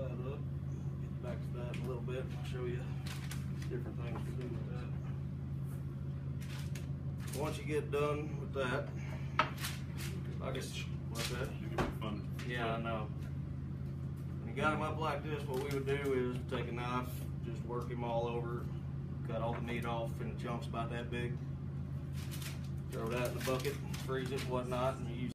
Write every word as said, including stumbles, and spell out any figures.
that up. Get back to that in a little bit. I'll show you different things to do with that. Once you get done with that, I guess, what's that? You can be fun. Yeah, I know. When you got them up like this, what we would do is take a knife, just work him all over, cut all the meat off in chunks about that big, throw that in the bucket, freeze it and whatnot, and you use